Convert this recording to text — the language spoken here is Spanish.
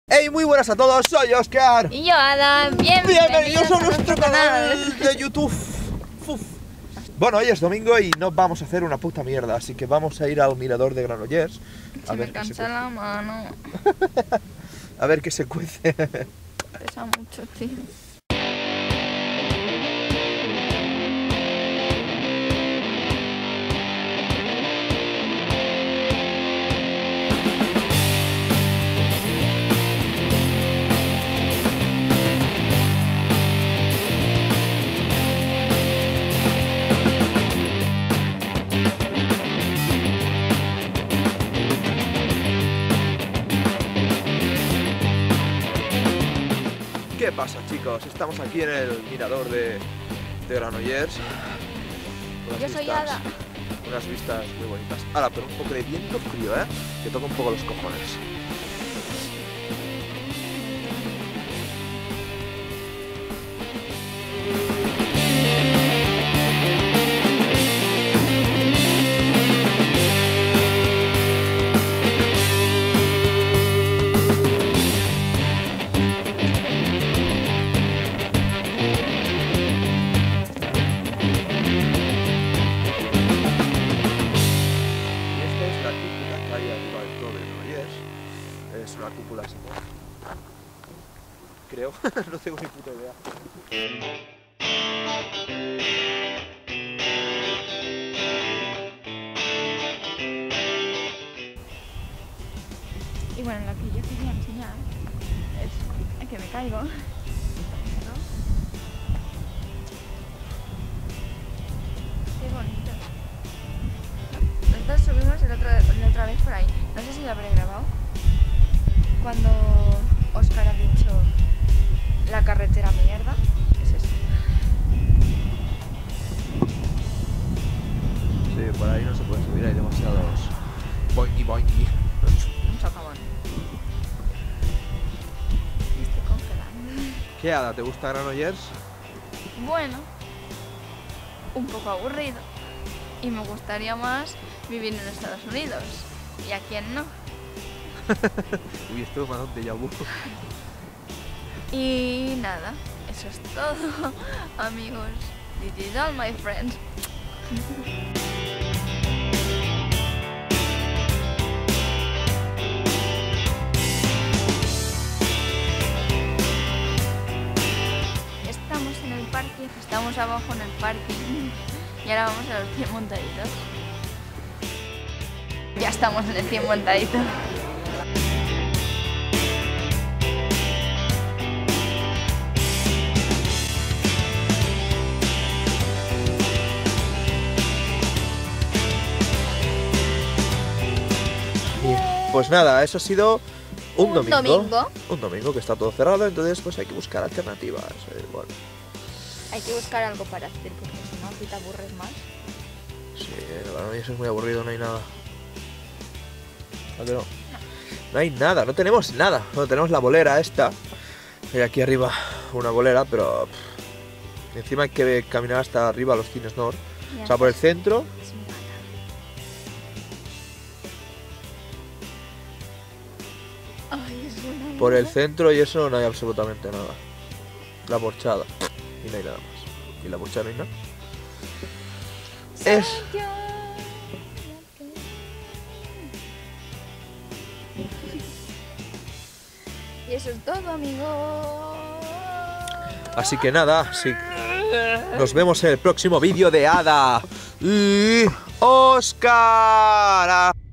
Hey, muy buenas a todos, soy Oscar. Y yo, Ada, bienvenidos a nuestro canal de YouTube. Bueno, hoy es domingo y no vamos a hacer una puta mierda, así que vamos a ir al mirador de Granollers. Se me cansa la mano. A ver qué se cuece. Pesa mucho, tío. ¿Qué pasa, chicos? Estamos aquí en el mirador de Granollers. Yo soy Ada. Unas vistas muy bonitas. Ahora, pero un poco de viento frío, ¿eh? Que toca un poco los cojones. Es una cúpula así, ¿no? Creo, no tengo ni puta idea. Y bueno, lo que yo quería enseñar es que me caigo, ¿no? Qué bonito. Nosotros subimos la otra vez por ahí. No sé si lo habré grabado. Cuando Oscar ha dicho la carretera mierda, es eso. Sí, por ahí no se puede subir, hay demasiados boingy boingy. Un socavón. Me estoy congelando. ¿Qué, Ada? ¿Te gusta Granollers? Bueno, un poco aburrido. Y me gustaría más vivir en Estados Unidos. ¿Y a quién no? Uy, esto me ha dado un déjà vu. Y nada, eso es todo, amigos. This is all, my friends. Estamos en el parque, estamos abajo en el parking y ahora vamos a los 100 montaditos. Ya estamos en el 100 montadito. Pues nada, eso ha sido un domingo. Un Un domingo que está todo cerrado, entonces pues hay que buscar alternativas. Bueno, Hay que buscar algo para hacer porque si no, aquí te aburres más. sí, bueno, eso es muy aburrido, no hay nada. ¿A que no? No hay nada, no tenemos nada. No tenemos la bolera esta. Hay aquí arriba una bolera, pero encima hay que caminar hasta arriba a los Cines Nord. O sea, por el centro. Es mi gata. Ay, es buena. Por el centro y eso no hay absolutamente nada. La porchada. Y no hay nada más. Y la porchada no hay nada. Es... Y eso es todo, amigos. Así que nada, sí. Nos vemos en el próximo vídeo de Ada y Oscar.